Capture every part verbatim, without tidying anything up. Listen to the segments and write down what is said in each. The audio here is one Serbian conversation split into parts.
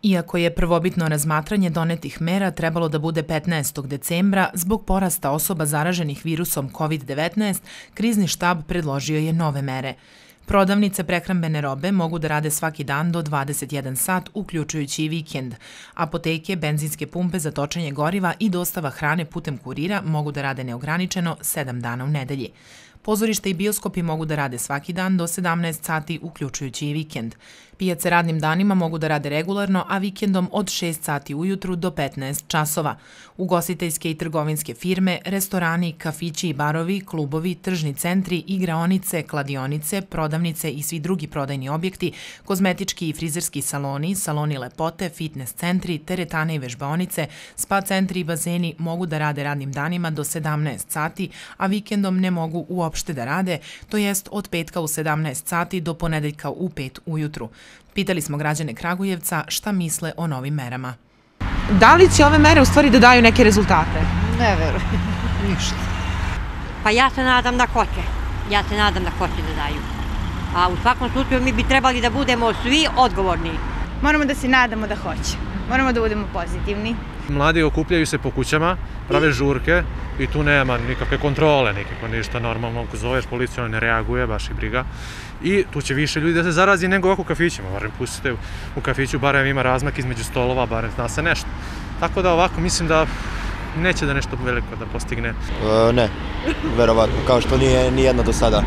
Iako je prvobitno razmatranje donetih mera trebalo da bude petnaestog decembra, zbog porasta osoba zaraženih virusom kovid devetnaest, krizni štab predložio je nove mere. Prodavnice prehrambene robe mogu da rade svaki dan do dvadeset jedan sat, uključujući i vikend. Apoteke, benzinske pumpe za točenje goriva i dostava hrane putem kurira mogu da rade neograničeno sedam dana u nedelji. Pozorište i bioskopi mogu da rade svaki dan do sedamnaest sati, uključujući i vikend. Pijace radnim danima mogu da rade regularno, a vikendom od šest sati ujutru do petnaest časova. Ugostiteljske i trgovinske firme, restorani, kafići i barovi, klubovi, tržni centri, igraonice, kladionice, prodavnice i svi drugi prodajni objekti, kozmetički i frizerski saloni, saloni lepote, fitness centri, teretane i vežbaonice, spa centri i bazeni mogu da rade radnim danima do sedamnaest sati, a vikendom ne mogu uopšte da rade, to jest od petka u sedamnaest sati do ponedeljka u pet ujutru. Pitali smo građane Kragujevca šta misle o novim merama. Da li će ove mere u stvari da daju neke rezultate? Ne verujem, ništa. Pa ja se nadam da hoće. Ja se nadam da hoće da daju. A u svakom slučaju mi bi trebali da budemo svi odgovorni. Moramo da se nadamo da hoće. Moramo da budemo pozitivni. Mladi okupljaju se po kućama, prave žurke i tu nema nikakve kontrole, nikako ništa normalno. Ako zoveš policiju, ona ne reaguje, baš i briga. I tu će više ljudi da se zarazi nego ovako u kafićima. Barem pustite u kafiću, barem ima razmak između stolova, barem zna se nešto. Tako da ovako mislim da neće da nešto veliko da postigne. E, ne, verovatno, kao što nije ni jedna do sada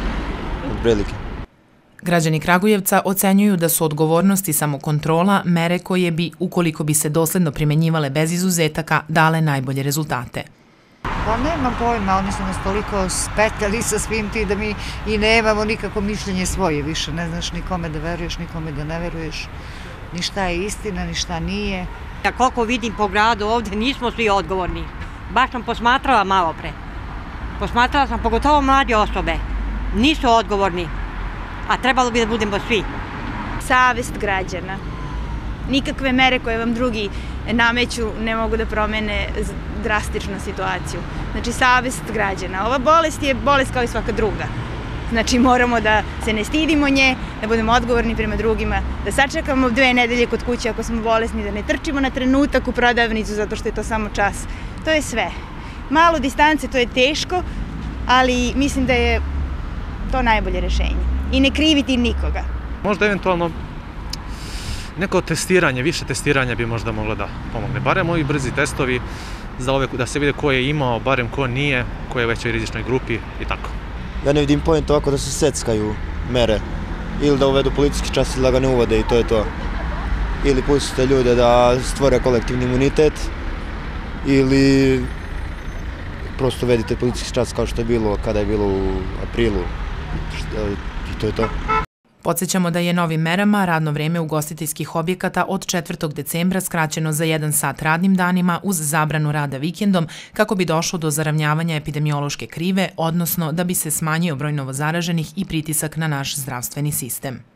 od prilike. Građani Kragujevca ocenjuju da su odgovornost i samokontrola mere koje bi, ukoliko bi se dosledno primenjivale bez izuzetaka, dale najbolje rezultate. Pa nemam pojma, oni su nas toliko spetali sa svim ti da mi i nemamo nikako mišljenje svoje više. Ne znaš nikome da veruješ, nikome da ne veruješ, ni šta je istina, ni šta nije. Ja koliko vidim po gradu ovde, nismo svi odgovorni. Baš sam posmatrala malo pre. Posmatrala sam pogotovo mlade osobe. Nisu odgovorni, a trebalo bi da budemo svi. Savest građana. Nikakve mere koje vam drugi nameću ne mogu da promene drastičnu situaciju. Znači, savest građana. Ova bolest je bolest kao i svaka druga. Znači, moramo da se ne stidimo nje, da budemo odgovorni prema drugima, da sačekamo dve nedelje kod kuće ako smo bolesni, da ne trčimo na trenutak u prodavnicu zato što je to samo čas. To je sve. Malo distance, to je teško, ali mislim da je to najbolje rešenje. I ne kriviti nikoga. Možda eventualno neko testiranje, više testiranja bi možda moglo da pomogne. Barem ovi brzi testovi za ove, da se vide ko je imao, barem ko nije, ko je u većoj rizičnoj grupi i tako. Ja ne vidim point ovako da se seckaju mere. Ili da uvedu policijski čas ili da ga ne uvode i to je to. Ili pustite ljude da stvore kolektivni imunitet ili prosto uvedite policijski čas kao što je bilo kada je bilo u aprilu. I to je to. Podsjećamo da je novim merama radno vreme ugostiteljskih objekata od četvrtog decembra skraćeno za jedan sat radnim danima uz zabranu rada vikendom kako bi došlo do zaravnjavanja epidemiološke krive, odnosno da bi se smanjio broj novozaraženih i pritisak na naš zdravstveni sistem.